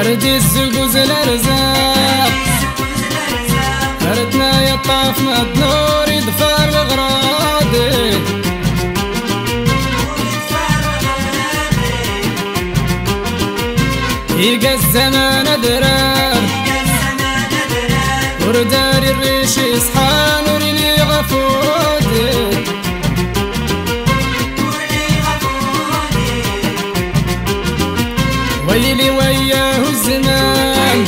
ردي الزقوز الارزاق ردنا يا طاف ما النور يدفع الغرادي يقى الزمان درار ورداري الريش يصحى نوري لي غفودي ويلي وياه الزمان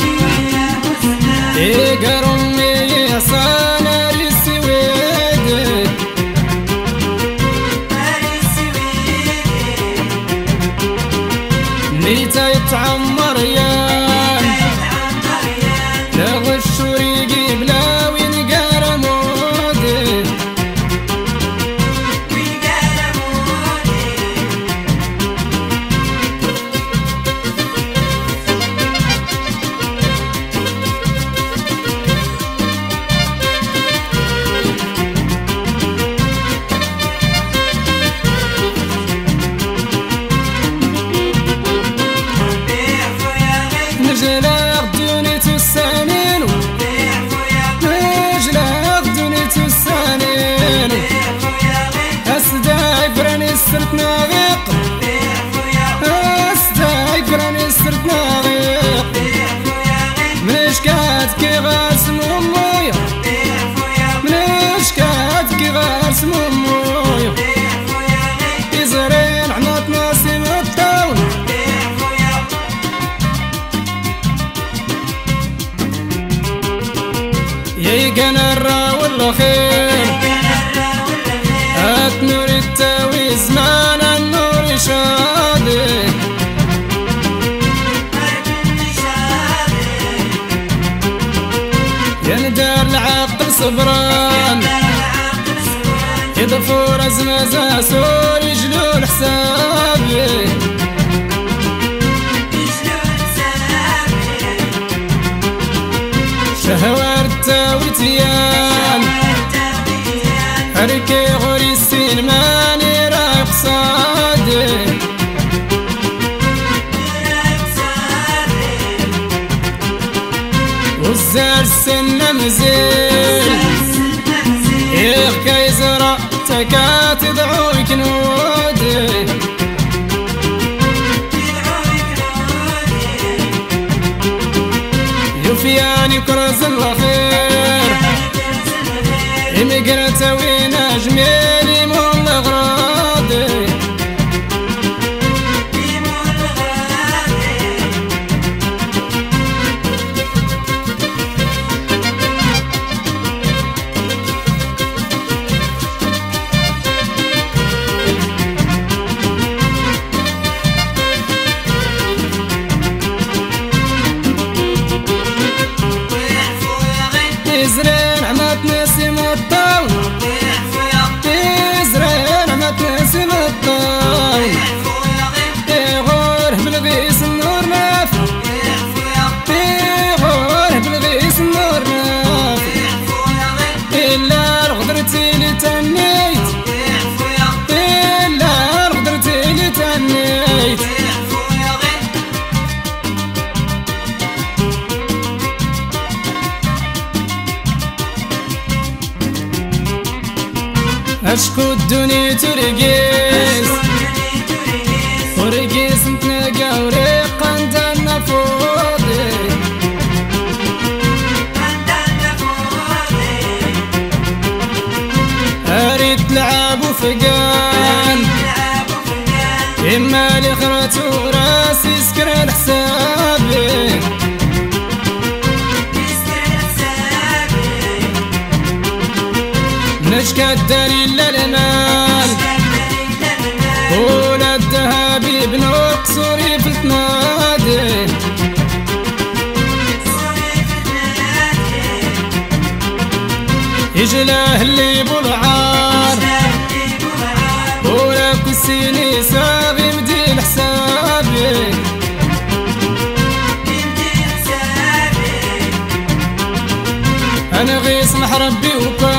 يقى رمي يا صانر السويد نيتا يتعمر يان لا غش وريقي بلا وين قال مودي نجلاق دونيتو السنين نجلاق دونيتو السنين أسداي فراني سرت ناغيق أسداي فراني سرت ناغيق منش كات كي غارس ممويا منش كات كي غارس ممويا يزرين عنات ناسي مطاون يقنا الرا والخير هات نور التاوي زمان النور شادي يندار العقل صبران يضفور ازمازا سور يجلو الحسابي شهوار التاويتيان هركي غوري السين ماني رايق صادي وزار السن مزيل يغكا يزرع تكات يدعوك نودي يوفياني كرز الخير إمقرة وين أجمالي مول غرادي يزرين عمات نسيم الطاون يزرين عمات نسيم الطاون يغوره بالغيس النور نافي يغوره بالغيس النور نافي إلا الغدرتي اللي تنيت إلا الغدرتي اللي تنيت أشكو الدنيا ترقيس ورقيس نتنقى وريق عندنا فوضي أريد لعب وفقان إما لي خرات وراسي سكر حسابي نشكى الدليل للمال ولا الذهبي بنو قصوري في التنادي يجلاه اللي بالعار ولا كسيني ساغي مدين حسابي أنا غيص محربي وكا